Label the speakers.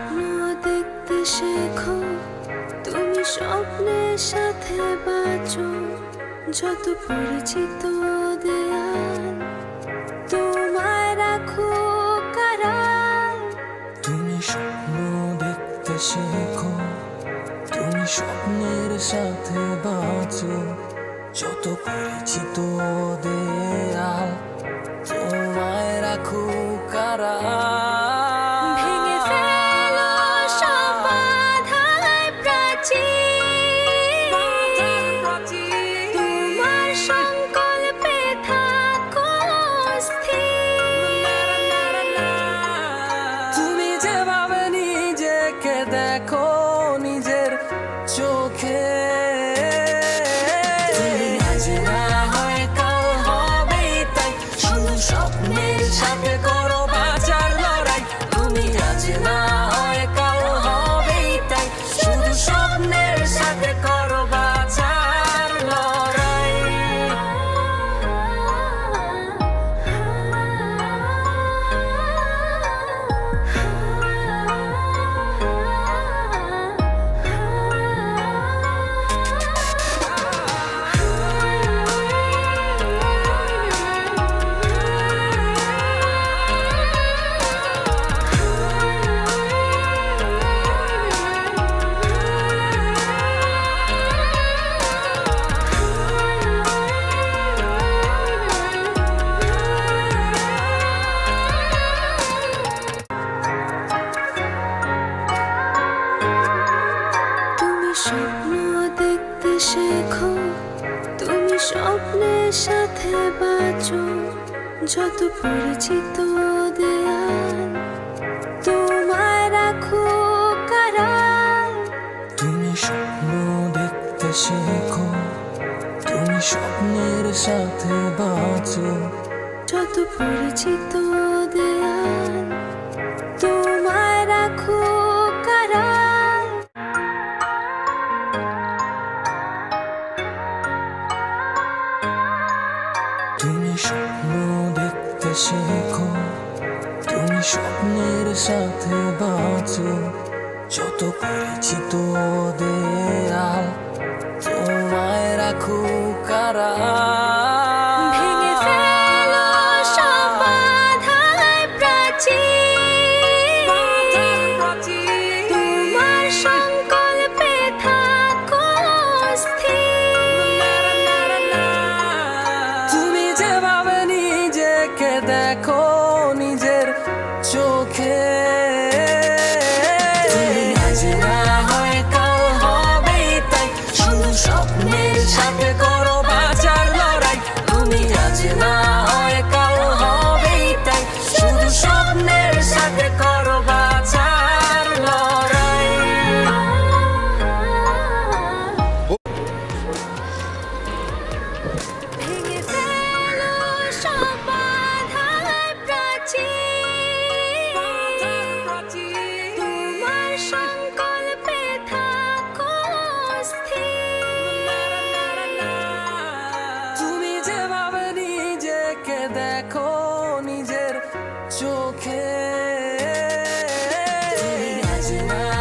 Speaker 1: স্বপ্ন দেখতে শেখো, তুমি স্বপ্নের সাথে বাঁচো। যত পরিচিত দেয়াল তোমায় রাখো কারাল।
Speaker 2: তুমি স্বপ্ন দেখতে শেখো, তুমি স্বপ্নের সাথে বাঁচো। যত পরিচিত দেয়াল তোমায় রাখো কারাল।
Speaker 1: ভেঙে ফেলো সব বাধার প্রাচীর, তোমার সংকল্পে থাকো স্থির।
Speaker 2: তুমি যেভাবে নিজেকে দেখো নিজের চোখে, স্বপ্নের সাথে করো বাঁচার লড়াই। তুমি আজ না হয় কাল হবেই তাই, শুধু স্বপ্নের সাথে করো বাঁচার লড়াই।
Speaker 1: স্বপ্ন দেখতে শেখো, তুমি স্বপ্নের সাথে বাঁচো। যত পরিচিত দেয়াল তোমায় রাখো কারাল।
Speaker 2: তুমি স্বপ্ন দেখতে শেখো, তুমি স্বপ্নের সাথে বাঁচো।
Speaker 1: যত পরিচিত দেয়াল তোমায় রাখো কারাল।
Speaker 2: তুমি স্বপ্ন দেখতে শেখো, তুমি স্বপ্নের সাথে বাঁচো। যত পরিচিত দেয়াল তোমায় রাখো কারাল।
Speaker 1: ভেঙে ফেলো সব বাধার প্রাচীর, তোমার সংকল্পে থাকো স্থির।
Speaker 2: তুমি যেভাবে নিজেকে দেখো নিজের চোখে, স্বপ্নের সাথে করো বাঁচার লড়াই। তুমি আজ না হয় কাল হবেই তাই, শুধু স্বপ্নের সাথে করো বাঁচার লড়াই।
Speaker 1: ভেঙে ফেলো সব বাধার প্রাচীর, তোমার সংকল্পে থাকো স্থির।
Speaker 2: তুমি যেভাবে নিজেকে দেখো নিজের চোখে, আজ না